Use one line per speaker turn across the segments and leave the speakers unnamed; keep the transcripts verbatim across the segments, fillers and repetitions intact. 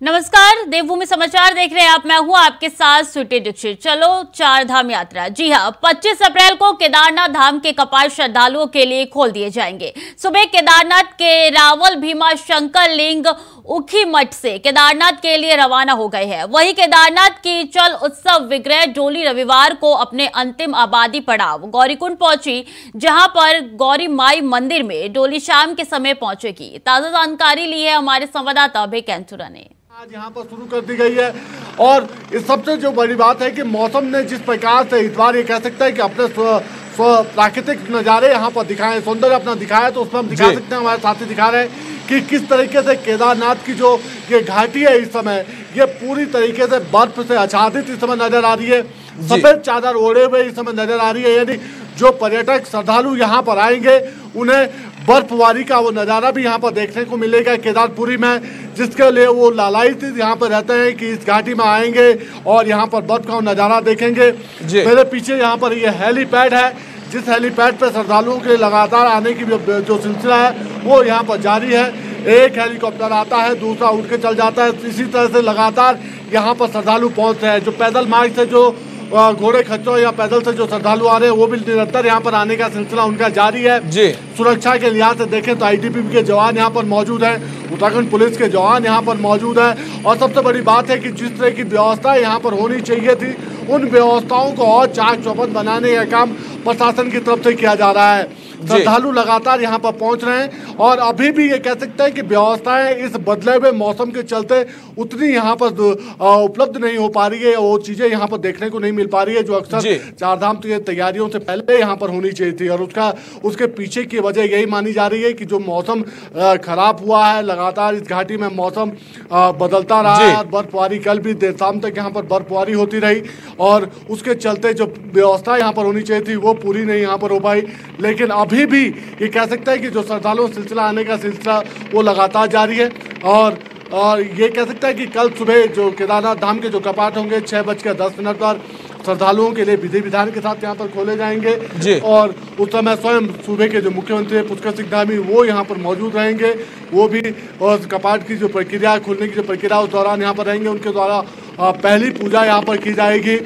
नमस्कार, देवभूमि समाचार देख रहे हैं आप। मैं हूं आपके साथ स्वीटी दीक्षित। चलो चार धाम यात्रा। जी हां, पच्चीस अप्रैल को केदारनाथ धाम के कपाट श्रद्धालुओं के लिए खोल दिए जाएंगे। सुबह केदारनाथ के रावल भीमा शंकर लिंग उखी मठ से केदारनाथ के लिए रवाना हो गए हैं। वहीं केदारनाथ की चल उत्सव विग्रह डोली रविवार को अपने अंतिम आबादी पड़ाव गौरीकुंड पहुंची, जहां पर गौरी माई मंदिर में डोली शाम के समय पहुंचेगी। ताजा जानकारी ली है हमारे संवाददाता अभय कैंथुरा ने।
आज यहाँ पर शुरू कर दी गई है और इस सबसे जो बड़ी बात है कि मौसम ने जिस प्रकार से इस बार ये कह सकते हैं कि अपने स्व स्व प्राकृतिक नज़ारे यहाँ पर दिखाए, सौंदर्य अपना दिखाया, तो उसमें हम दिखा सकते हैं, हमारे साथी दिखा रहे हैं कि किस तरीके से केदारनाथ की जो ये घाटी है इस समय ये पूरी तरीके से बर्फ से आच्छादित इस समय नजर आ रही है। सफेद चादर ओढ़े हुए इस समय नजर आ रही है, यानी जो पर्यटक श्रद्धालु यहाँ पर आएंगे उन्हें बर्फबारी का वो नज़ारा भी यहाँ पर देखने को मिलेगा केदारपुरी में, जिसके लिए वो लालायित यहाँ पर रहते हैं कि इस घाटी में आएंगे और यहाँ पर बर्फ का नज़ारा देखेंगे। मेरे पीछे यहाँ पर ये हेलीपैड है, जिस हेलीपैड पर श्रद्धालुओं के लगातार आने की जो सिलसिला है वो यहाँ पर जारी है। एक हेलीकॉप्टर आता है, दूसरा उठ के चल जाता है, इसी तरह से लगातार यहाँ पर श्रद्धालु पहुँच रहे हैं। जो पैदल मार्ग से जो घोड़े खच्चरों या पैदल से जो श्रद्धालु आ रहे हैं वो भी निरंतर यहाँ पर आने का सिलसिला उनका जारी है। जी। सुरक्षा के लिहाज से देखें तो आईटीबीपी के जवान यहाँ पर मौजूद हैं, उत्तराखंड पुलिस के जवान यहाँ पर मौजूद हैं और सबसे बड़ी बात है कि जिस तरह की व्यवस्था यहाँ पर होनी चाहिए थी उन व्यवस्थाओं को और चाक चौबंद बनाने का काम प्रशासन की तरफ से किया जा रहा है। श्रद्धालु लगातार यहाँ पर पहुँच रहे हैं और अभी भी ये कह सकते हैं कि व्यवस्थाएं इस बदले हुए मौसम के चलते उतनी यहाँ पर उपलब्ध नहीं हो पा रही है, वो चीज़ें यहाँ पर देखने को नहीं मिल पा रही है जो अक्सर चारधाम की तैयारियों से पहले यहाँ पर होनी चाहिए थी। और उसका उसके पीछे की वजह यही मानी जा रही है कि जो मौसम खराब हुआ है, लगातार इस घाटी में मौसम बदलता रहा है। बर्फबारी कल भी देर शाम तक यहाँ पर बर्फबारी होती रही और उसके चलते जो व्यवस्था यहाँ पर होनी चाहिए थी वो पूरी नहीं यहाँ पर हो पाई। लेकिन अभी भी ये कह सकता है कि जो श्रद्धालुओं सिलसिला आने का सिलसिला वो लगातार जारी है और और ये कह सकता है कि कल सुबह जो केदारनाथ धाम के जो कपाट होंगे छः बज कर दस मिनट पर श्रद्धालुओं के लिए विधि विधान के साथ यहाँ पर खोले जाएंगे और उस समय स्वयं सूबे के जो मुख्यमंत्री पुष्कर सिंह धामी वो यहाँ पर मौजूद रहेंगे। वो भी और कपाट की जो प्रक्रिया खुलने की जो प्रक्रिया उस दौरान यहाँ पर रहेंगे, उनके द्वारा पहली पूजा यहाँ पर की जाएगी।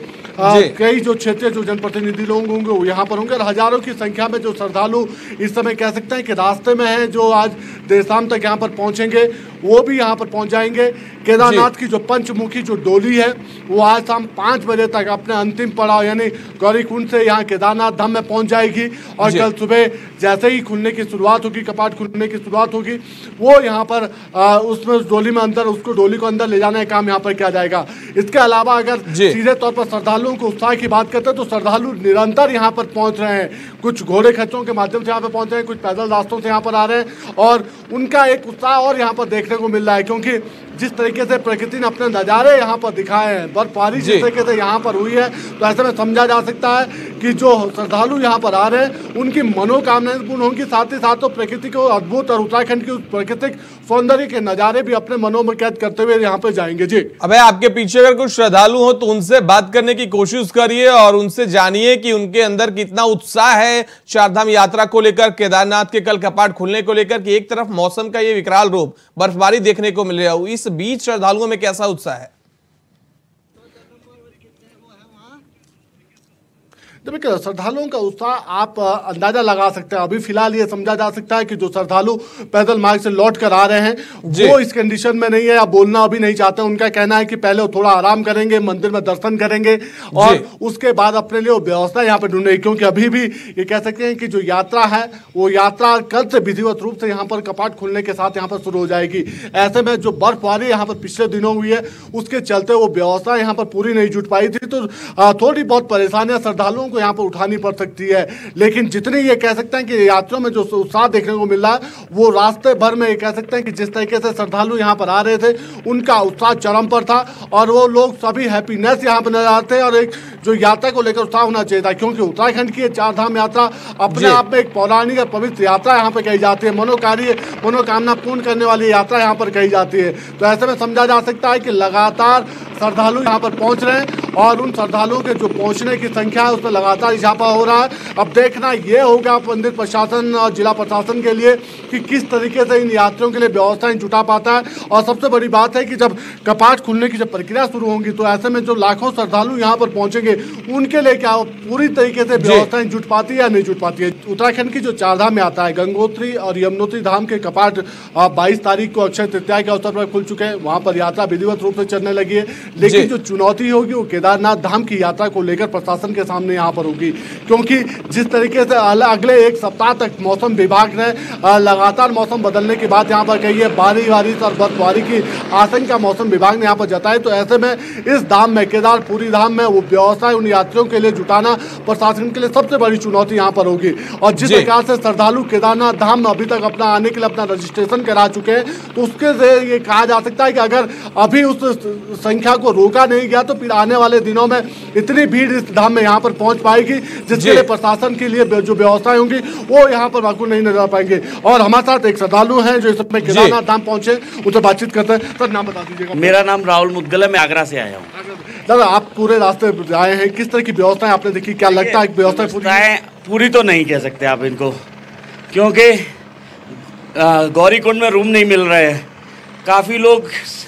कई जो क्षेत्रीय जो जनप्रतिनिधि लोग होंगे वो यहाँ पर होंगे और हजारों की संख्या में जो श्रद्धालु इस समय कह सकते हैं कि रास्ते में हैं, जो आज देर शाम तक यहाँ पर पहुँचेंगे वो भी यहाँ पर पहुँच जाएंगे। केदारनाथ की जो पंचमुखी जो डोली है वो आज शाम पाँच बजे तक अपने अंतिम पड़ाव यानी गौरीकुंड से यहाँ केदारनाथ धाम में पहुँच जाएगी और कल सुबह जैसे ही खुलने की शुरुआत होगी, कपाट खुलने की शुरुआत होगी, वो यहाँ पर आ, उसमें डोली में अंदर उसको डोली को अंदर ले जाने का काम यहाँ पर किया जाएगा। इसके अलावा अगर सीधे तौर पर श्रद्धालुओं को उत्साह की बात करते हैं तो श्रद्धालु निरंतर यहाँ पर पहुँच रहे हैं। कुछ घोड़े खच्चरों के माध्यम से यहाँ पर पहुँच रहे हैं, कुछ पैदल रास्तों से यहाँ पर आ रहे हैं और उनका एक उत्साह और यहाँ पर देखने को मिल रहा है, क्योंकि जिस तरीके से प्रकृति ने अपने नज़ारे यहाँ पर दिखाए हैं, बर्फबारी जिस तरीके से यहाँ पर हुई है, तो ऐसे में समझा जा सकता है कि जो श्रद्धालु यहाँ पर आ रहे हैं उनकी मनोकामनाएं पूर्ण होंगी। साथ ही साथ तो प्रकृति को अद्भुत और उत्तराखंड की उस प्राकृतिक सौंदर्य के नज़ारे भी अपने मनों में कैद करते हुए यहाँ पे जाएंगे। जी
अबे, आपके पीछे अगर कुछ श्रद्धालु हो तो उनसे बात करने की कोशिश करिए और उनसे जानिए कि उनके अंदर कितना उत्साह है चारधाम यात्रा को लेकर, केदारनाथ के कल कपाट खुलने को लेकर कि एक तरफ मौसम का ये विकराल रूप बर्फबारी देखने को मिल रहा है, इस बीच श्रद्धालुओं में कैसा उत्साह है।
देखिए, श्रद्धालुओं का उत्साह आप अंदाजा लगा सकते हैं। अभी फिलहाल ये समझा जा सकता है कि जो श्रद्धालु पैदल मार्ग से लौट कर आ रहे हैं वो इस कंडीशन में नहीं है या बोलना अभी नहीं चाहते। उनका कहना है कि पहले वो थोड़ा आराम करेंगे, मंदिर में दर्शन करेंगे और उसके बाद अपने लिए वो व्यवस्था यहाँ पे ढूंढेंगे, क्योंकि अभी भी ये कह सकते हैं कि जो यात्रा है वो यात्रा कल से विधिवत रूप से यहाँ पर कपाट खुलने के साथ यहाँ पर शुरू हो जाएगी। ऐसे में जो बर्फबारी यहाँ पर पिछले दिनों हुई है उसके चलते वो व्यवस्था यहाँ पर पूरी नहीं जुट पाई थी, तो थोड़ी बहुत परेशानियां श्रद्धालुओं को यहाँ पर उठानी पड़ सकती है। लेकिन जितने ये कह सकते हैं कि यात्रियों में जो उत्साह देखने को मिल रहा है वो रास्ते भर में ये कह सकते हैं कि जिस तरीके से श्रद्धालु यहाँ पर आ रहे थे उनका उत्साह चरम पर था और वो लोग सभी हैप्पीनेस यहाँ पर नजर आते हैं और एक जो यात्रा को लेकर उत्साह होना चाहिए था, क्योंकि उत्तराखंड की चार धाम यात्रा अपने आप में एक पौराणिक और पवित्र यात्रा यहाँ पर कही जाती है, मनोकार्य मनोकामना पूर्ण करने वाली यात्रा यहाँ पर कही जाती है। तो ऐसे में समझा जा सकता है कि लगातार श्रद्धालु यहाँ पर पहुँच रहे हैं और उन श्रद्धालुओं के जो पहुंचने की संख्या है उसमें लगातार इजाफा हो रहा है। अब देखना ये होगा मंदिर प्रशासन और जिला प्रशासन के लिए कि किस तरीके से इन यात्रियों के लिए व्यवस्थाएं जुटा पाता है। और सबसे बड़ी बात है कि जब कपाट खुलने की जब प्रक्रिया शुरू होगी तो ऐसे में जो लाखों श्रद्धालु यहाँ पर पहुंचेंगे उनके लिए क्या पूरी तरीके से व्यवस्थाएं जुट पाती है या नहीं जुट पाती है। उत्तराखंड की जो चारधाम यात्रा है, गंगोत्री और यमुनोत्री धाम के कपाट बाईस तारीख को अक्षय तृतीया के अवसर पर खुल चुके हैं। वहां पर यात्रा विधिवत रूप से चलने लगी है, लेकिन जो चुनौती होगी वो केदारनाथ धाम की यात्रा को लेकर प्रशासन के सामने यहाँ पर होगी, क्योंकि जिस तरीके से अगले एक सप्ताह तक मौसम विभाग ने लगातार मौसम बदलने की बात यहाँ पर कही है, बारिश बारिश और बर्फबारी की आशंका मौसम विभाग ने यहाँ पर जताई। तो ऐसे में इस धाम में, केदारपुरी धाम में वो व्यवस्था उन यात्रियों के लिए जुटाना प्रशासन के लिए सबसे बड़ी चुनौती यहाँ पर होगी। और जिस प्रकार से श्रद्धालु केदारनाथ धाम में अभी तक अपना आने के लिए अपना रजिस्ट्रेशन करा चुके हैं, तो उसके से ये कहा जा सकता है कि अगर अभी उस संख्या को रोका नहीं गया तो फिर आने वाले दिनों में इतनी भीड़ इस धाम में यहाँ पर पहुंच पाएगी जिसके लिए प्रशासन के लिए जो व्यवस्थाएं होंगी वो यहाँ पर माकूल नहीं नजर आ पाएंगे। और हमारे साथ एक श्रद्धालु हैं जो इस समय केदारनाथ धाम पहुंचे, उनसे बातचीत करते हैं। सर, नाम बता दीजिएगा।
मेरा नाम राहुल मुद्गल है, मैं आगरा से आया हूँ।
सर, आप पूरे रास्ते आए हैं, किस तरह की व्यवस्थाएं आपने देखी, क्या लगता है व्यवस्था पूरी
पूरी तो नहीं कह सकते आप इनको, क्योंकि गौरीकुंड में रूम नहीं मिल रहे हैं। काफ़ी लोग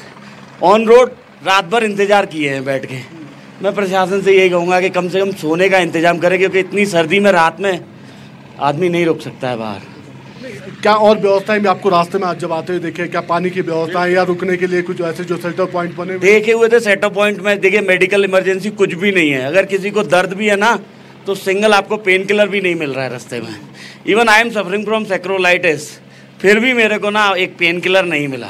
ऑन रोड रात भर इंतज़ार किए हैं बैठ के। मैं प्रशासन से यही कहूँगा कि कम से कम सोने का इंतजाम करें, क्योंकि इतनी सर्दी में रात में आदमी नहीं रुक सकता है बाहर।
क्या और व्यवस्थाएं भी आपको रास्ते में आज जब आते हुए देखे, क्या पानी की व्यवस्था है या रुकने के लिए कुछ ऐसे जो सेटअप पॉइंट बने
देखे हुए थे? सेटअप पॉइंट में देखिए मेडिकल इमरजेंसी कुछ भी नहीं है। अगर किसी को दर्द भी है ना तो सिंगल आपको पेन किलर भी नहीं मिल रहा है रास्ते में। Even I am suffering from sacroiliitis, फिर भी मेरे को ना एक पेन किलर नहीं मिला।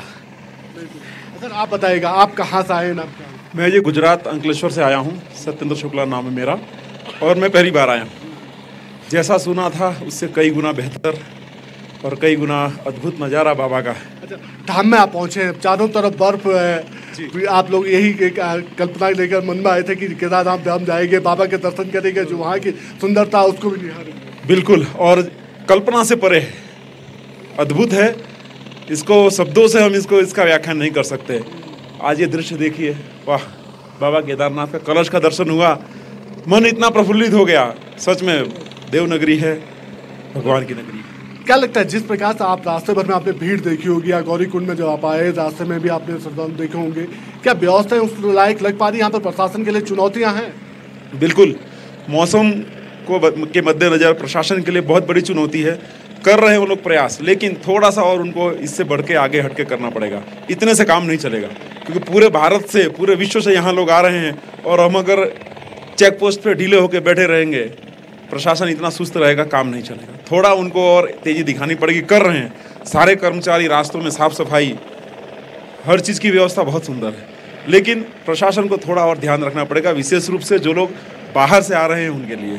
सर, आप बताइएगा, आप कहाँ से आए ना?
मैं ये गुजरात अंकलेश्वर से आया हूँ, सत्येंद्र शुक्ला नाम है मेरा, और मैं पहली बार आया हूँ। जैसा सुना था उससे कई गुना बेहतर और कई गुना अद्भुत नज़ारा बाबा का है।
अच्छा, धाम में आप पहुँचे, चारों तरफ बर्फ है, आप लोग यही कल्पना लेकर मन में आए थे कि केदारनाथ धाम जाएंगे, बाबा के दर्शन करेंगे, जो वहाँ की सुंदरता उसको भी निहारेंगे।
बिल्कुल, और कल्पना से परे है, अद्भुत है। इसको शब्दों से हम इसको इसका व्याख्यान नहीं कर सकते। आज ये दृश्य देखिए, वाह, बाबा केदारनाथ का कलश का दर्शन हुआ, मन इतना प्रफुल्लित हो गया। सच में देवनगरी है, भगवान की नगरी।
क्या लगता है जिस प्रकार से आप रास्ते भर में आपने भीड़ देखी होगी, या गौरीकुंड में जब आप आए रास्ते में भी आपने श्रद्धालु देखे होंगे, क्या व्यवस्थाएं उस लायक लग पा रही? यहाँ पर प्रशासन के लिए चुनौतियाँ हैं।
बिल्कुल, मौसम को के मद्देनजर प्रशासन के लिए बहुत बड़ी चुनौती है। कर रहे हैं वो लोग प्रयास, लेकिन थोड़ा सा और उनको इससे बढ़ के आगे हट के करना पड़ेगा। इतने से काम नहीं चलेगा, क्योंकि पूरे भारत से, पूरे विश्व से यहाँ लोग आ रहे हैं, और हम अगर चेक पोस्ट पे ढीले होकर बैठे रहेंगे, प्रशासन इतना सुस्त रहेगा, काम नहीं चलेगा। थोड़ा उनको और तेज़ी दिखानी पड़ेगी। कर रहे हैं सारे कर्मचारी, रास्तों में साफ सफाई, हर चीज़ की व्यवस्था बहुत सुंदर है, लेकिन प्रशासन को थोड़ा और ध्यान रखना पड़ेगा, विशेष रूप से जो लोग बाहर से आ रहे हैं उनके लिए।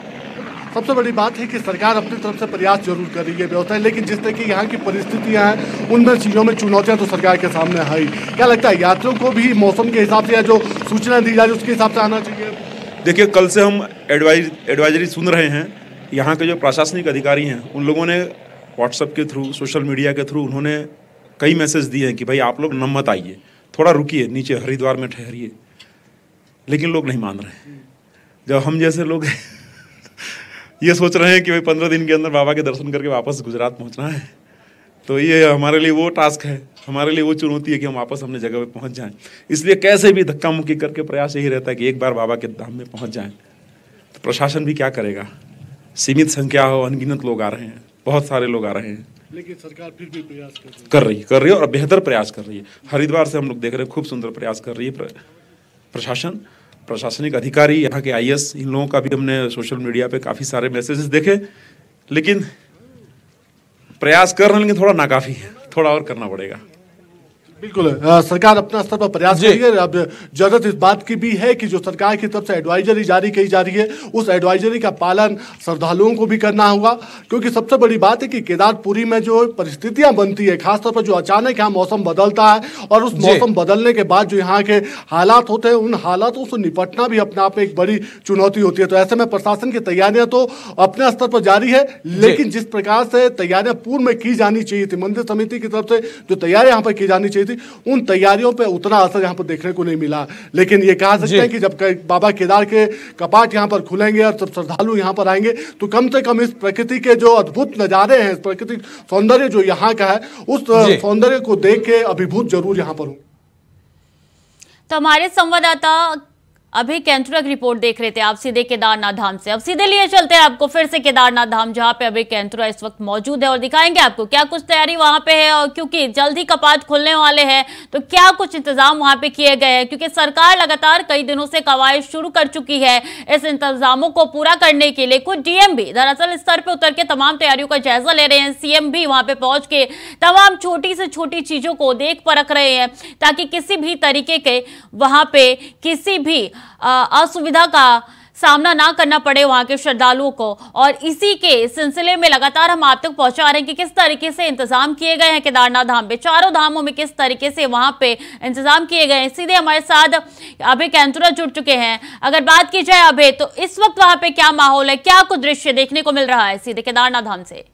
सबसे बड़ी बात है कि सरकार अपनी तरफ से प्रयास जरूर कर रही है व्यवस्था, लेकिन जिस तरह की यहाँ की परिस्थितियाँ हैं उनमें चीज़ों में चुनौतियाँ तो सरकार के सामने है ही। क्या लगता है यात्रियों को भी मौसम के हिसाब से या जो सूचना दी जा रही है उसके हिसाब से आना चाहिए?
देखिए, कल से हम एडवाइज एडवाइजरी सुन रहे हैं। यहाँ के जो प्रशासनिक अधिकारी हैं उन लोगों ने व्हाट्सएप के थ्रू, सोशल मीडिया के थ्रू उन्होंने कई मैसेज दिए हैं कि भाई आप लोग न मत आइए, थोड़ा रुकिए, नीचे हरिद्वार में ठहरिए, लेकिन लोग नहीं मान रहे। जब हम जैसे लोग ये सोच रहे हैं कि भाई पंद्रह दिन के अंदर बाबा के दर्शन करके वापस गुजरात पहुंचना है, तो ये हमारे लिए वो टास्क है, हमारे लिए वो चुनौती है कि हम वापस अपने जगह पे पहुंच जाएं। इसलिए कैसे भी धक्का मुक्की करके प्रयास यही रहता है कि एक बार बाबा के धाम में पहुंच जाएं। तो प्रशासन भी क्या करेगा, सीमित संख्या हो, अनगिनत लोग आ रहे हैं, बहुत सारे लोग आ रहे हैं,
लेकिन सरकार फिर भी प्रयास कर रही है
कर रही कर रही है और बेहतर प्रयास कर रही है। हरिद्वार से हम लोग देख रहे हैं, खूब सुंदर प्रयास कर रही है प्रशासन, प्रशासनिक अधिकारी, यहाँ के आई ए एस, इन लोगों का भी हमने सोशल मीडिया पे काफ़ी सारे मैसेजेस देखे, लेकिन प्रयास कर रहे हैं, लेकिन थोड़ा नाकाफ़ी है, थोड़ा और करना पड़ेगा।
बिल्कुल, आ, सरकार अपना स्तर पर प्रयास कर रही है। अब जरूरत इस बात की भी है कि जो सरकार की तरफ से एडवाइजरी जारी की जा रही है उस एडवाइजरी का पालन श्रद्धालुओं को भी करना होगा, क्योंकि सबसे बड़ी बात है कि केदारपुरी में जो परिस्थितियां बनती है, खासतौर पर जो अचानक यहाँ मौसम बदलता है और उस मौसम बदलने के बाद जो यहाँ के हालात होते हैं, उन हालातों से निपटना भी अपने आप में एक बड़ी चुनौती होती है। तो ऐसे में प्रशासन की तैयारियां तो अपने स्तर पर जारी है, लेकिन जिस प्रकार से तैयारियां पूर्व में की जानी चाहिए थी, मंदिर समिति की तरफ से जो तैयारियां यहाँ पर की जानी चाहिए थी, थी, उन तैयारियों पे उतना असर यहाँ पर देखने को नहीं मिला। लेकिन ये कहा सकते हैं कि जब बाबा केदार के कपाट यहाँ पर खुलेंगे और सब श्रद्धालु यहाँ पर आएंगे तो कम से कम इस प्रकृति के जो अद्भुत नजारे हैं, प्राकृतिक सौंदर्य जो यहाँ का है, उस सौंदर्य को देख के अभिभूत जरूर यहाँ पर हूँ।
तो हमारे संवाददाता अभी कैंथुरा की रिपोर्ट देख रहे थे आप सीधे केदारनाथ धाम से। अब सीधे लिए चलते हैं आपको फिर से केदारनाथ धाम, जहां पे अभी कैंथुरा इस वक्त मौजूद है और दिखाएंगे आपको क्या कुछ तैयारी वहां पे है, और क्योंकि जल्द ही कपाट खुलने वाले हैं तो क्या कुछ इंतजाम वहां पे किए गए हैं, क्योंकि सरकार लगातार कई दिनों से कवायद शुरू कर चुकी है इस इंतजामों को पूरा करने के लिए। कुछ डीएम भी दरअसल इस स्तर पर उतर के तमाम तैयारियों का जायजा ले रहे हैं, सीएम भी वहां पे पहुंच के तमाम छोटी से छोटी चीजों को देख परख रहे हैं ताकि किसी भी तरीके के वहां पे किसी भी असुविधा का सामना ना करना पड़े वहां के श्रद्धालुओं को। और इसी के सिलसिले में लगातार हम आप तक पहुंचा रहे हैं कि किस तरीके से इंतजाम किए गए हैं केदारनाथ धाम पे, चारों धामों में किस तरीके से वहां पे इंतजाम किए गए हैं। सीधे हमारे साथ अभय कैंथुरा जुड़ चुके हैं। अगर बात की जाए अभय, तो इस वक्त वहां पे क्या माहौल है, क्या कुछ दृश्य देखने को मिल रहा है सीधे केदारनाथ धाम से?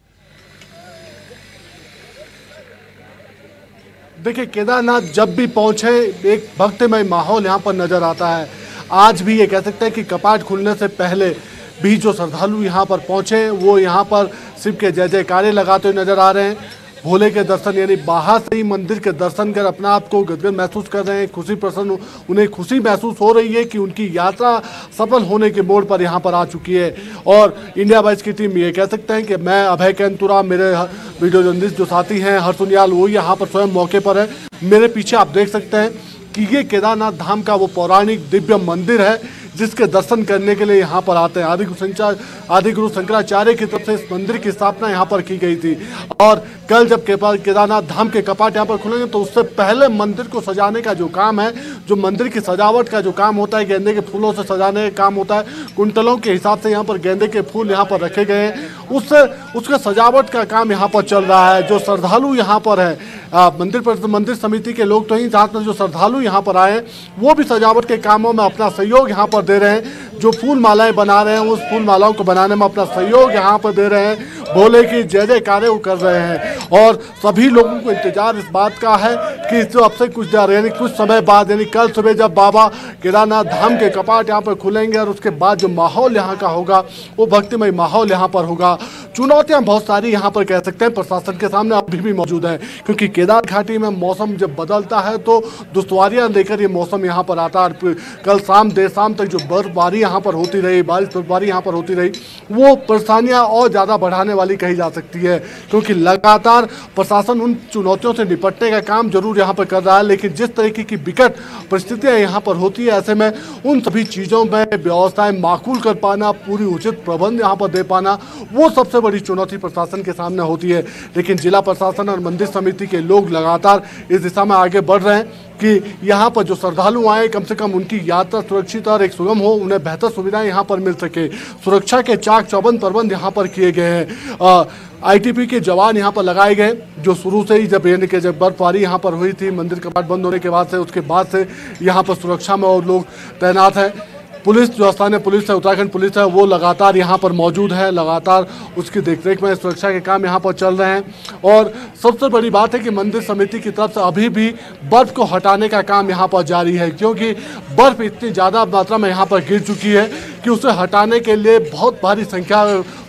देखिए, केदारनाथ जब भी पहुंचे एक भक्तिमय माहौल यहाँ पर नजर आता है। आज भी ये कह सकते हैं कि कपाट खुलने से पहले भी जो श्रद्धालु यहाँ पर पहुंचे वो यहाँ पर शिव के जय जयकारे लगाते हुए नजर आ रहे हैं। भोले के दर्शन यानी बाहर से ही मंदिर के दर्शन कर अपना आप को गदगद महसूस कर रहे हैं, खुशी प्रसन्न, उन्हें खुशी महसूस हो रही है कि उनकी यात्रा सफल होने के मोड़ पर यहाँ पर आ चुकी है। और इंडिया वाइज की टीम ये कह सकते हैं कि मैं अभय कैंथुरा, मेरे वीडियो जर्नलिस्ट जो साथी हैं हर्ष उनियाल, वो यहाँ पर स्वयं मौके पर है। मेरे पीछे आप देख सकते हैं कि ये केदारनाथ धाम का वो पौराणिक दिव्य मंदिर है जिसके दर्शन करने के लिए यहाँ पर आते हैं। आदि गुरु आदि गुरु शंकराचार्य की तरफ से इस मंदिर की स्थापना यहाँ पर की गई थी। और कल जब केदारनाथ धाम के कपाट यहाँ पर खुलेंगे तो उससे पहले मंदिर को सजाने का जो काम है, जो मंदिर की सजावट का जो काम होता है, गेंदे के फूलों से सजाने का काम होता है, कुंटलों के हिसाब से यहाँ पर गेंदे के फूल यहाँ पर रखे गए हैं, उससे उसका सजावट का काम यहाँ पर चल रहा है। जो श्रद्धालु यहाँ पर है, आ, मंदिर पर मंदिर समिति के लोग तो ही, साथ में जो श्रद्धालु यहाँ पर आए वो भी सजावट के कामों में अपना सहयोग यहाँ पर दे रहे हैं। जो फूल मालाएं बना रहे हैं उस फूल मालाओं को बनाने में अपना सहयोग यहाँ पर दे रहे हैं। भोले की जय जयकारे वो कर रहे हैं। और सभी लोगों को इंतजार इस बात का है कि इस अब से कुछ देर यानी कुछ समय बाद यानी कल सुबह जब बाबा केदारनाथ धाम के कपाट यहाँ पर खुलेंगे और उसके बाद जो माहौल यहाँ का होगा वो भक्तिमय माहौल यहाँ पर होगा। चुनौतियाँ बहुत सारी यहाँ पर कह सकते हैं प्रशासन के सामने अभी भी मौजूद है, क्योंकि केदार घाटी में मौसम जब बदलता है तो दुश्वारियाँ लेकर ये मौसम यहाँ पर आता है। कल शाम देर शाम तक जो बर्फबारी यहाँ पर होती रही, बारिश बर्फबारी यहाँ पर होती रही, वो परेशानियाँ और ज़्यादा बढ़ाने वाली कही जा सकती है, क्योंकि लगातार प्रशासन उन चुनौतियों से निपटने का काम जरूर यहाँ पर कर रहा है। लेकिन जिस तरीके की विकट परिस्थितियाँ यहाँ पर होती है, ऐसे में उन सभी चीज़ों में व्यवस्थाएं माकूल कर पाना, पूरी उचित प्रबंध यहाँ पर दे पाना, वो सबसे बड़ी चुनौती प्रशासन के सामने होती है। लेकिन जिला प्रशासन और मंदिर समिति के लोग लगातार इस दिशा में आगे बढ़ रहे हैं कि यहाँ पर जो श्रद्धालु आए कम से कम उनकी यात्रा सुरक्षित और एक सुगम हो, उन्हें बेहतर सुविधाएं यहाँ पर मिल सके। सुरक्षा के चाक चौबंद प्रबंध यहाँ पर किए गए हैं। आईटीपी के जवान यहाँ पर लगाए गए, जो शुरू से ही जब यानी कि जब बर्फबारी यहाँ पर हुई थी, मंदिर कपाट बंद होने के बाद से, उसके बाद से यहाँ पर सुरक्षा में और लोग तैनात हैं। पुलिस जो स्थानीय पुलिस है, उत्तराखंड पुलिस है, वो लगातार यहाँ पर मौजूद है, लगातार उसकी देखरेख में सुरक्षा के काम यहाँ पर चल रहे हैं। और सबसे बड़ी बात है कि मंदिर समिति की तरफ से अभी भी बर्फ को हटाने का काम यहाँ पर जारी है, क्योंकि बर्फ इतनी ज़्यादा मात्रा में यहाँ पर गिर चुकी है कि उसे हटाने के लिए बहुत भारी संख्या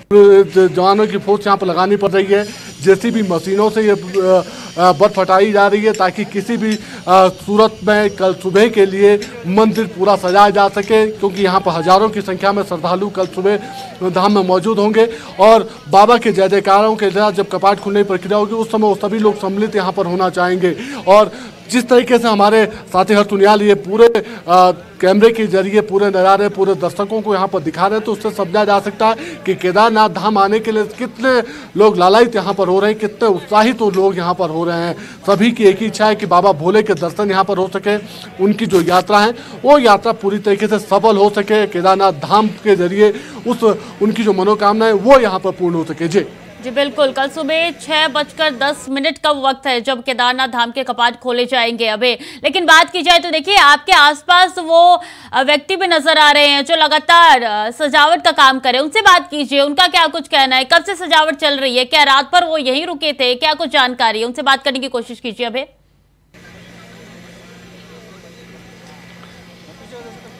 जवानों की फोर्स यहाँ पर लगानी पड़ रही है। जेसीबी मशीनों से ये बर्फ हटाई जा रही है ताकि किसी भी सूरत में कल सुबह के लिए मंदिर पूरा सजाया जा सके, क्योंकि यहाँ पर हजारों की संख्या में श्रद्धालु कल सुबह धाम में मौजूद होंगे। और बाबा के जय जयकारों के साथ जब कपाट खुलने की प्रक्रिया होगी उस समय वो सभी लोग सम्मिलित यहाँ पर होना चाहेंगे। और जिस तरीके से हमारे साथी हर्ष उनियाल ये पूरे आ, कैमरे के जरिए पूरे नज़ारे पूरे दर्शकों को यहाँ पर दिखा रहे हैं, तो उससे समझा जा सकता है कि केदारनाथ धाम आने के लिए कितने लोग लालायित यहाँ पर हो रहे हैं, कितने उत्साहित तो लोग यहाँ पर हो रहे हैं। सभी की एक ही इच्छा है कि बाबा भोले के दर्शन यहाँ पर हो सके, उनकी जो यात्रा है वो यात्रा पूरी तरीके से सफल हो सके, केदारनाथ धाम के जरिए उस उनकी जो मनोकामना है वो यहाँ पर पूर्ण हो सके। जी
जी बिल्कुल, कल सुबह छह बजकर दस मिनट का वक्त है जब केदारनाथ धाम के कपाट खोले जाएंगे अबे। लेकिन बात की जाए तो देखिए आपके आसपास वो व्यक्ति भी नजर आ रहे हैं जो लगातार सजावट का काम करे, उनसे बात कीजिए, उनका क्या कुछ कहना है, कब से सजावट चल रही है, क्या रात भर वो यहीं रुके थे, क्या कुछ जानकारी है, उनसे बात करने की कोशिश कीजिए अबे।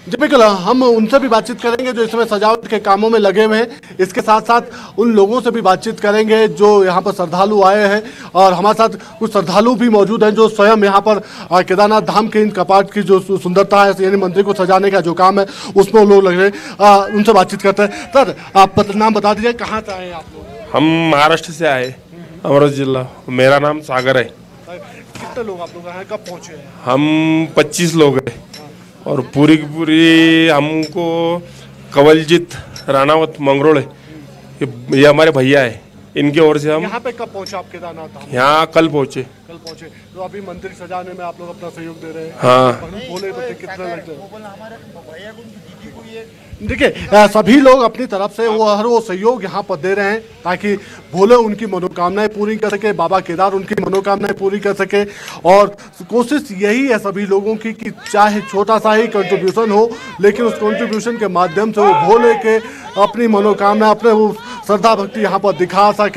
जी बिल्कुल, हम उनसे भी बातचीत करेंगे जो इसमें सजावट के कामों में लगे हुए हैं। इसके साथ साथ उन लोगों से भी बातचीत करेंगे जो यहाँ पर श्रद्धालु आए हैं, और हमारे साथ कुछ श्रद्धालु भी मौजूद हैं जो स्वयं यहाँ पर केदारनाथ धाम के इन कपाट की जो सुंदरता है, यानी मंदिर को सजाने का जो काम है उसमें वो लोग लग रहे हैं। उनसे बातचीत करते हैं। सर, आप नाम बता दीजिए, कहाँ से आए आप लोग?
हम महाराष्ट्र से आए, अमरावती जिला। मेरा नाम सागर है।
कितने लोग आप लोग हैं, कब पहुँचे हैं?
हम पच्चीस लोग हैं, और पूरी की पूरी हमको कवलजीत राणावत मंगरोड़ है, ये हमारे भैया है, इनके ओर से हम
यहाँ पे कब पहुँचे आप केदारनाथ धाम?
यहाँ कल पहुँचे।
कल पहुँचे, तो अभी मंदिर सजाने में आप लोग अपना सहयोग दे रहे हैं।
हाँ,
भोले बच्चे कितने लगते हैं? देखिए, सभी लोग अपनी तरफ से वो हर वो सहयोग यहाँ पर दे रहे हैं ताकि भोले उनकी मनोकामनाएं पूरी कर सके, बाबा केदार उनकी मनोकामनाएं पूरी कर सके। और कोशिश यही है सभी लोगों की कि चाहे छोटा सा ही कंट्रीब्यूशन हो, लेकिन उस कंट्रीब्यूशन के माध्यम से वो भोले के अपनी मनोकामना, अपने वो श्रद्धा भक्ति यहाँ पर दिखा सके।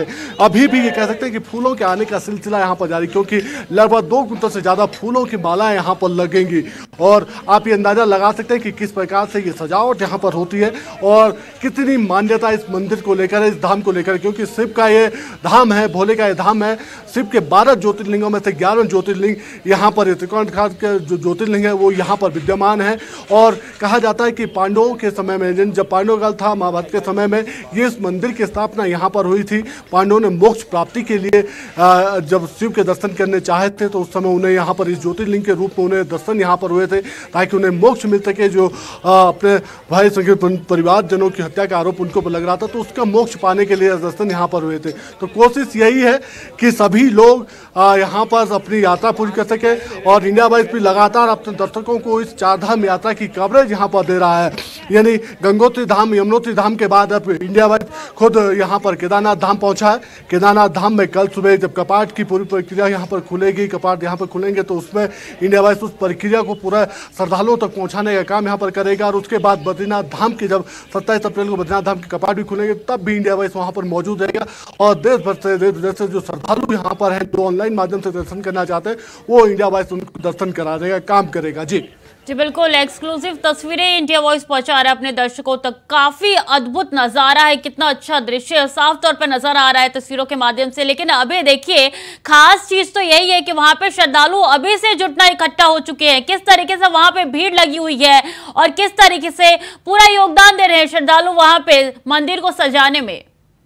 अभी भी ये कह सकते हैं कि फूलों के आने का सिलसिला यहाँ पर जारी, क्योंकि लगभग दो कुंटल से ज़्यादा फूलों की मालाएं यहाँ पर लगेंगी। और आप ये अंदाज़ा लगा सकते हैं कि किस प्रकार से ये सजावट यहाँ पर होती है और कितनी मान्यता इस मंदिर को लेकर है, इस धाम को लेकर, क्योंकि शिव का ये धाम है, भोले का ये धाम है। शिव के बारह ज्योतिर्लिंगों में से ग्यारह ज्योतिर्लिंग यहाँ पर, त्रिकोणाघात के जो ज्योतिर्लिंग है वो यहाँ पर विद्यमान है। और कहा जाता है कि पांडवों के समय में, जब पांडव काल था, महाभारत के समय में, ये इस मंदिर की स्थापना यहाँ पर हुई थी। पांडवों ने मोक्ष प्राप्ति के लिए जब शिव के दर्शन करने चाहे थे तो उस समय उन्हें यहाँ पर इस ज्योतिर्लिंग के रूप में उन्हें दर्शन यहाँ पर हुए थे, ताकि उन्हें मोक्ष मिल सके। जो अपने भाई संगे परिवारजनों की हत्या का आरोप उनको पर लग रहा था, तो उसका मोक्ष पाने के लिए दर्शन यहाँ पर हुए थे। तो कोशिश यही है कि सभी लोग यहाँ पर अपनी यात्रा पूरी कर सके। और इंडिया वाइज भी लगातार अपने दर्शकों को इस चार धाम यात्रा की कवरेज यहाँ पर दे रहा है। यानी गंगोत्री धाम, यमुनोत्री धाम के बाद अब इंडिया वाइज खुद यहाँ पर केदारनाथ धाम पहुँचा है। केदारनाथ धाम में कल सुबह जब कपाट की पूरी प्रक्रिया यहाँ पर खुलेगी, कपाट यहाँ पर खुलेंगे, तो उसमें इंडिया वाइज उस प्रक्रिया को पूरा श्रद्धालुओं तक पहुँचाने का काम यहाँ पर करेगा। और उसके बाद बद्रीनाथ धाम की जब सत्ताईस अप्रैल को बद्रीनाथ धाम के कपाट भी खुलेंगे, तब भी इंडिया वाइज वहाँ पर मौजूद रहेगा। और देश भर से देश विदेश से जो श्रद्धालु यहाँ पर हैं, जो ऑनलाइन माध्यम से दर्शन करना चाहते हैं, वो इंडिया वाइज उनको दर्शन करा देगा, काम करेगा। जी
जी बिल्कुल, एक्सक्लूसिव तस्वीरें इंडिया वॉइस पहुंचा रहा है अपने दर्शकों तक। काफी अद्भुत नजारा है, कितना अच्छा दृश्य साफ तौर पर नजर आ रहा है तस्वीरों के माध्यम से। लेकिन अभी देखिए, खास चीज तो यही है कि वहां पे श्रद्धालु अभी से जुटना इकट्ठा हो चुके हैं। किस तरीके से वहां पे भीड़ लगी हुई है और किस तरीके से पूरा योगदान दे रहे हैं श्रद्धालु वहां पे मंदिर को सजाने में।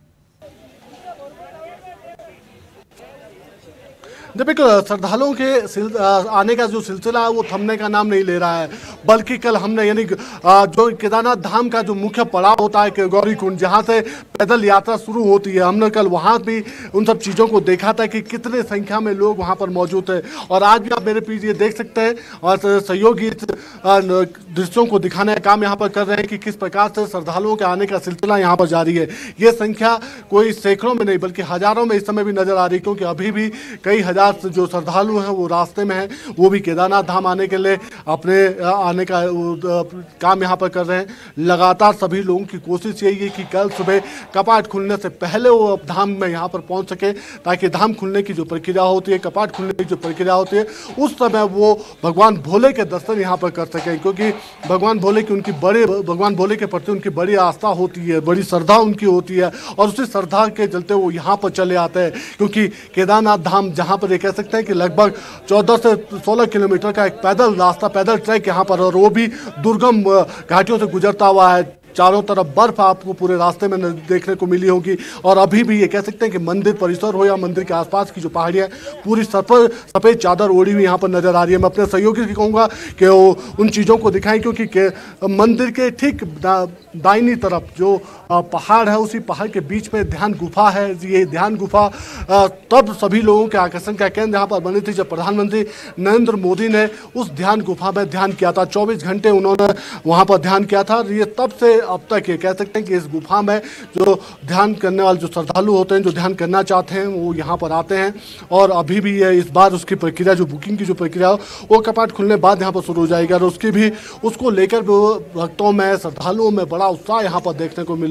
बिल्कुल, श्रद्धालुओं के आने का जो सिलसिला है वो थमने का नाम नहीं ले रहा है, बल्कि कल हमने यानी जो केदारनाथ धाम का जो मुख्य पड़ाव होता है गौरीकुंड, जहाँ से पैदल यात्रा शुरू होती है, हमने कल वहाँ भी उन सब चीज़ों को देखा था कि कितने संख्या में लोग वहाँ पर मौजूद थे। और आज भी आप मेरे पीछे देख सकते हैं और सहयोगी दृश्यों को दिखाने का काम यहाँ पर कर रहे हैं कि किस प्रकार से श्रद्धालुओं के आने का सिलसिला यहाँ पर जारी है। ये संख्या कोई सैकड़ों में नहीं बल्कि हजारों में इस समय भी नजर आ रही है, क्योंकि अभी भी कई हजार जो श्रद्धालु हैं वो रास्ते में हैं, वो भी केदारनाथ धाम आने के लिए अपने आने का काम यहाँ पर कर रहे हैं। लगातार सभी लोगों की कोशिश यही है कि कल सुबह कपाट खुलने से पहले वो धाम में यहाँ पर पहुँच सके, ताकि धाम खुलने की जो प्रक्रिया होती है, कपाट खुलने की जो प्रक्रिया होती है, उस समय वो भगवान भोले के दर्शन यहाँ पर कर सकें। क्योंकि भगवान भोले की उनकी बड़ी भगवान भोले के प्रति उनकी बड़ी आस्था होती है, बड़ी श्रद्धा उनकी होती है, और उसी श्रद्धा के चलते वो यहाँ पर चले आते हैं। क्योंकि केदारनाथ धाम जहाँ पर कह सकते हैं कि लगभग चौदह से सोलह किलोमीटर का एक पैदल रास्ता, पैदल ट्रैक यहाँ पर, और वो भी दुर्गम घाटियों से गुजरता हुआ है। चारों तरफ बर्फ आपको पूरे रास्ते में देखने को मिली होगी। और अभी भी ये कह सकते हैं कि मंदिर परिसर हो या मंदिर के आसपास की जो पहाड़ियाँ, पूरी सफर सफ़ेद चादर ओढ़ी हुई यहाँ पर नजर आ रही है। मैं अपने सहयोगी से कहूँगा कि वो उन चीज़ों को दिखाएं, क्योंकि के मंदिर के ठीक दा, दाहिनी तरफ जो पहाड़ है, उसी पहाड़ के बीच में ध्यान गुफा है। ये ध्यान गुफा तब सभी लोगों के आकर्षण का केंद्र यहाँ पर बनी थी जब प्रधानमंत्री नरेंद्र मोदी ने उस ध्यान गुफा में ध्यान किया था। चौबीस घंटे उन्होंने वहाँ पर ध्यान किया था। ये तब से अब तक ये कह सकते हैं कि इस गुफा में जो ध्यान करने वाले जो श्रद्धालु होते हैं, जो ध्यान करना चाहते हैं, वो यहाँ पर आते हैं। और अभी भी ये इस बार उसकी प्रक्रिया, जो बुकिंग की जो प्रक्रिया हो, वो कपाट खुलने बाद यहाँ पर शुरू हो जाएगी। और उसकी भी उसको लेकर भी भक्तों में, श्रद्धालुओं में बड़ा उत्साह यहाँ पर देखने को मिल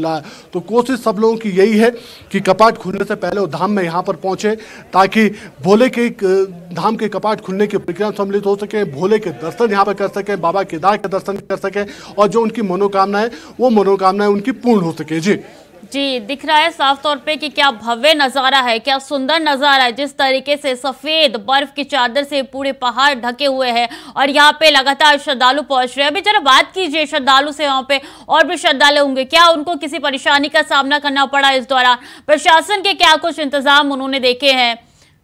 रहा है। तो कोशिश सब लोगों की यही है कि कपाट खुलने से पहले वो धाम में यहाँ पर पहुंचे, ताकि भोले के धाम के कपाट खुलने की प्रक्रिया सम्मिलित हो सके, भोले के दर्शन यहाँ पर कर सके, बाबा केदार के दर्शन कर सके और जो उनकी मनोकामनाएं वो मनोकामनाएं उनकी पूर्ण हो सके। जी
जी, दिख रहा है साफ तौर पे कि क्या भव्य नजारा है, क्या सुंदर नजारा है। जिस तरीके से सफेद बर्फ की चादर से पूरे पहाड़ ढके हुए हैं और यहाँ पे लगातार श्रद्धालु पहुंच रहे हैं। अभी जरा बात कीजिए श्रद्धालु से, वहाँ पे और भी श्रद्धालु होंगे, क्या उनको किसी परेशानी का सामना करना पड़ा इस दौरान? प्रशासन के क्या कुछ इंतजाम उन्होंने देखे हैं?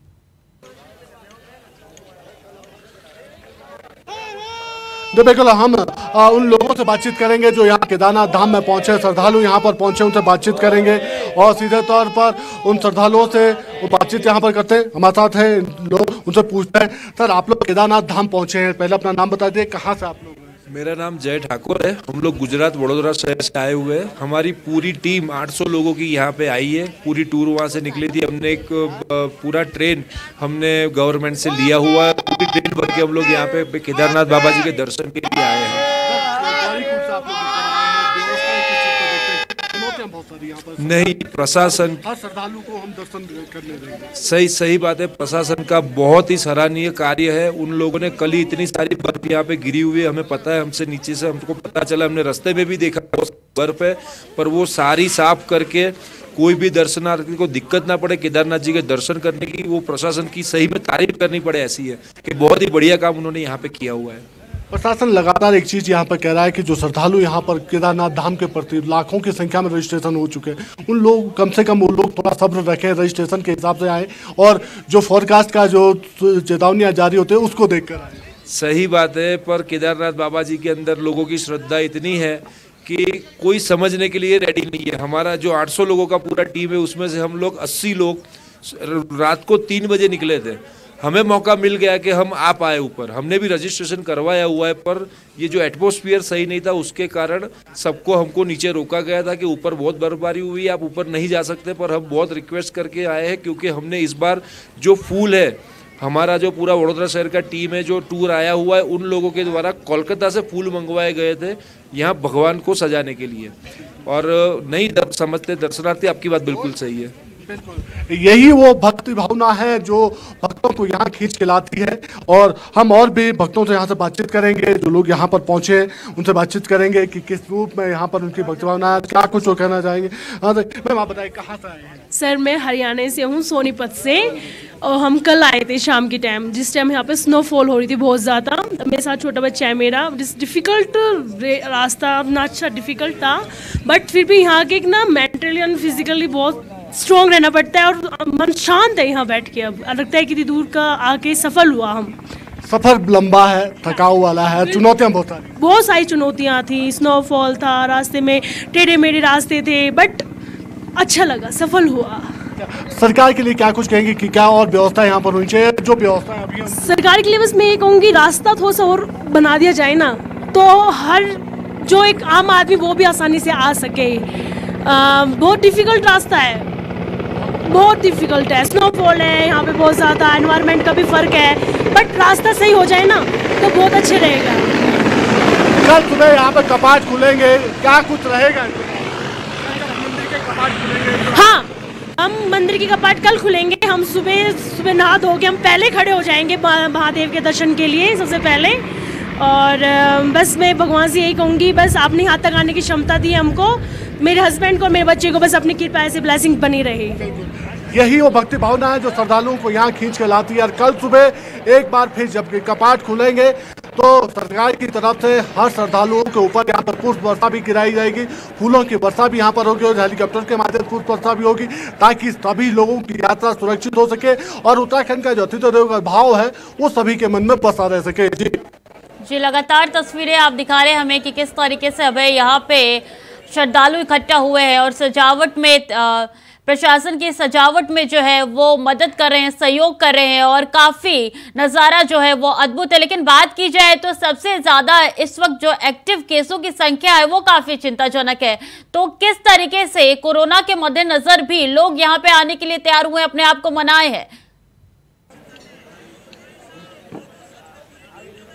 तो बिल्कुल हम आ, उन लोगों से बातचीत करेंगे जो यहाँ केदारनाथ धाम में पहुंचे, श्रद्धालु यहाँ पर पहुंचे, उनसे बातचीत करेंगे और सीधे तौर पर उन श्रद्धालुओं से वो बातचीत यहाँ पर करते हैं। हमारे साथ है लोग, उनसे पूछते हैं, सर आप लोग केदारनाथ धाम पहुंचे हैं, पहले अपना नाम बता दीजिए, कहाँ से आप लोग?
मेरा नाम जय ठाकुर है। हम लोग गुजरात वडोदरा शहर से आए हुए हैं। हमारी पूरी टीम आठ सौ लोगों की यहाँ पे आई है। पूरी टूर वहाँ से निकली थी। हमने एक पूरा ट्रेन हमने गवर्नमेंट से लिया हुआ है। पूरी ट्रेन भर के हम लोग यहाँ पे केदारनाथ बाबा जी के दर्शन के लिए आए हैं। नहीं, प्रशासन,
हर श्रद्धालु को हम दर्शन करने देंगे।
सही सही बात है। प्रशासन का बहुत ही सराहनीय कार्य है। उन लोगों ने कल ही इतनी सारी बर्फ यहाँ पे गिरी हुई है, हमें पता है, हमसे नीचे से हमको पता चला, हमने रास्ते में भी देखा बर्फ है, पर वो सारी साफ करके कोई भी दर्शनार्थी को दिक्कत ना पड़े केदारनाथ जी के दर्शन करने की, वो प्रशासन की सही में तारीफ करनी पड़े ऐसी है कि बहुत ही बढ़िया काम उन्होंने यहाँ पे किया हुआ है।
प्रशासन लगातार एक चीज यहाँ पर कह रहा है कि जो श्रद्धालु यहाँ पर केदारनाथ धाम के प्रति लाखों की संख्या में रजिस्ट्रेशन हो चुके हैं, उन लोग कम से कम वो लोग थोड़ा सब्र रखें, रजिस्ट्रेशन के हिसाब से आए और जो फोरकास्ट का जो चेतावनियाँ जारी होते हैं उसको देख कर आए।
सही बात है, पर केदारनाथ बाबा जी के अंदर लोगों की श्रद्धा इतनी है कि कोई समझने के लिए रेडी नहीं है। हमारा जो आठ सौ लोगों का पूरा टीम है, उसमें से हम लोग अस्सी लोग रात को तीन बजे निकले थे। हमें मौका मिल गया कि हम आ पाए ऊपर, हमने भी रजिस्ट्रेशन करवाया हुआ है, पर ये जो एटमॉस्फेयर सही नहीं था उसके कारण सबको हमको नीचे रोका गया था कि ऊपर बहुत बर्फबारी हुई है, आप ऊपर नहीं जा सकते। पर हम बहुत रिक्वेस्ट करके आए हैं क्योंकि हमने इस बार जो फूल है, हमारा जो पूरा वडोदरा शहर का टीम है, जो टूर आया हुआ है, उन लोगों के द्वारा कोलकाता से फूल मंगवाए गए थे यहाँ भगवान को सजाने के लिए। और नहीं दर, समझते दर्शनार्थी, आपकी बात बिल्कुल सही है।
यही वो भक्ति भावना है जो भक्तों को यहाँ खींच के लाती है। और हम और भी भक्तों से यहाँ से बातचीत करेंगे, जो लोग यहाँ पर पहुंचे उनसे बातचीत करेंगे कि किस रूप में यहाँ पर उनकी भक्ति भावना है, क्या कुछ वो कहना चाहेंगे। हाँ मैम आप बताइए कहाँ से आए हैं?
सर मैं हरियाणा से हूँ, सोनीपत से, और हम कल आए थे शाम के टाइम, जिस टाइम यहाँ पे स्नोफॉल हो रही थी बहुत ज़्यादा। मेरे साथ छोटा बच्चा है मेरा, डिफ़िकल्ट रास्ता ना, अच्छा डिफ़िकल्ट था, बट फिर भी यहाँ के एक ना मेंटली एंड फिजिकली बहुत स्ट्रॉन्ग रहना पड़ता है और मन शांत है यहाँ बैठ के। अब लगता है कि दूर का आके सफल हुआ हम।
सफर लंबा है, थकाऊ वाला है, चुनौतियाँ बहुत सारी
बहुत सारी चुनौतियाँ थी, स्नोफॉल था, रास्ते में टेढ़े मेढ़े रास्ते थे, बट अच्छा लगा, सफल हुआ।
सरकार के लिए क्या कुछ कहेंगे कि क्या और व्यवस्था यहाँ पर होनी चाहिए? जो व्यवस्था है अभी
सरकार के लिए बस मैं ये कहूँगी, रास्ता थोड़ा सा और बना दिया जाए ना, तो हर जो एक आम आदमी वो भी आसानी से आ सके। आ, बहुत डिफिकल्ट रास्ता है, बहुत डिफिकल्ट है, स्नोफॉल है यहाँ पे बहुत ज़्यादा, एनवायरनमेंट का भी फ़र्क है, बट रास्ता सही हो जाए ना तो बहुत अच्छे रहेगा।
कल सुबह यहाँ पे कपाट खुलेंगे, क्या कुछ रहेगा?
हाँ, हम मंदिर के कपाट कल खुलेंगे। हम सुबह सुबह नहा धो के हम पहले खड़े हो जाएंगे महादेव के दर्शन के लिए सबसे पहले। और बस मैं भगवान से यही कहूँगी, बस आपने यहाँ तक आने की क्षमता दी हमको, मेरे हस्बैंड को, मेरे बच्चे को, बस अपनी कृपा से ब्लेसिंग बनी रही।
यही वो भक्ति भावना है जो श्रद्धालुओं को यहाँ खींच के लाती है। और कल सुबह एक बार फिर जब कपाट खुलेंगे तो सरकार की तरफ से हर श्रद्धालुओं के ऊपर यहाँ पर पुष्प वर्षा भी गिराई जाएगी, फूलों की वर्षा भी यहाँ पर होगी और हेलीकॉप्टर के माध्यम से पुष्प वर्षा भी होगी, ताकि सभी लोगों की यात्रा सुरक्षित हो सके और उत्तराखंड का जो अतिथि का भाव है वो सभी के मन में बसा रह सके। जी
जी, लगातार तस्वीरें आप दिखा रहे हैं हमें कि किस तरीके से अभी यहाँ पे श्रद्धालु इकट्ठा हुए हैं और सजावट में आ, प्रशासन की सजावट में जो है वो मदद कर रहे हैं, सहयोग कर रहे हैं और काफ़ी नज़ारा जो है वो अद्भुत है। लेकिन बात की जाए तो सबसे ज़्यादा इस वक्त जो एक्टिव केसों की संख्या है वो काफ़ी चिंताजनक है। तो किस तरीके से कोरोना के मद्देनज़र भी लोग यहाँ पे आने के लिए तैयार हुए, अपने आप को मनाए हैं?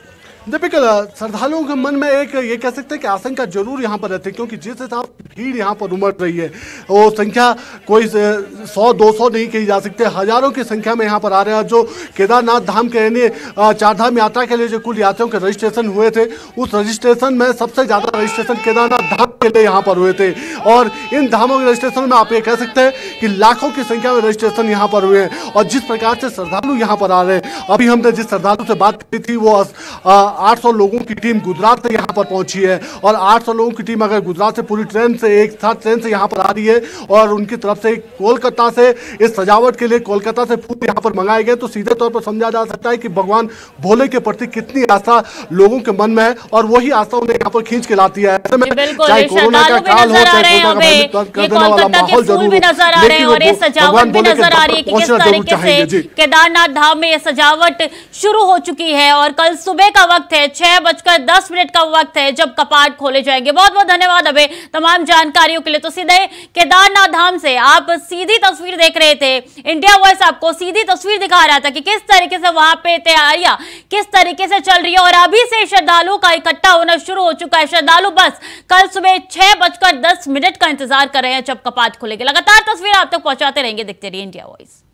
दीपिका, श्रद्धालुओं के मन में एक ये कह सकते हैं कि आशंका जरूर यहाँ पर रहती है, क्योंकि जिस हिसाब भीड़ यहाँ पर उमड़ रही है वो संख्या कोई सौ दो सौ नहीं कही जा सकती, हजारों की संख्या में यहाँ पर आ रहे हैं। जो केदारनाथ धाम के यानी चारधाम यात्रा के लिए जो कुल यात्रियों के रजिस्ट्रेशन हुए थे, उस रजिस्ट्रेशन में सबसे ज्यादा रजिस्ट्रेशन केदारनाथ धाम के लिए यहाँ पर हुए थे। और इन धामों के रजिस्ट्रेशन में आप ये कह सकते हैं कि लाखों की संख्या में रजिस्ट्रेशन यहाँ पर हुए हैं। और जिस प्रकार से श्रद्धालु यहाँ पर आ रहे हैं, अभी हमने जिस श्रद्धालु से बात की थी वो आठ सौ लोगों की टीम गुजरात से यहाँ पर पहुंची है। और आठ सौ लोगों की टीम अगर गुजरात से पूरी ट्रेन से एक साथ ट्रेन से यहाँ पर आ रही है और उनकी तरफ से कोलकाता से इस सजावट के लिए कोलकाता से फूल यहाँ पर मंगाए गए, तो सीधे तौर पर समझा जा सकता है कि भगवान भोले के प्रति कितनी आस्था लोगों के मन में है और वही आस्था उन्हें यहाँ पर खींच के लाती है।
चाहे कोरोना का काल हो, चाहे कोरोना का कर देने वाला माहौल जरूर भी नजर आ रहे हैं और ये सजावट भी नजर आ रही है कि किस तरीके से केदारनाथ धाम में ये सजावट शुरू हो चुकी है। और कल सुबह का वक्त है, छह बजकर दस मिनट का वक्त है जब कपाट खोले जाएंगे। बहुत बहुत धन्यवाद अबे तमाम जानकारियों के लिए। तो सीधे केदारनाथ धाम से आप सीधी तस्वीर देख रहे थे, इंडिया वॉइस आपको सीधी तस्वीर दिखा रहा था कि किस तरीके से वहां पे तैयारियां किस तरीके से चल रही है। और अभी से श्रद्धालुओं का इकट्ठा होना शुरू हो चुका है। श्रद्धालु बस कल सुबह छह बजकर दस मिनट का इंतजार कर रहे हैं जब कपाट खुलेंगे। लगातार तस्वीर आप तक पहुंचाते रहेंगे, देखते रहिए इंडिया वॉइस।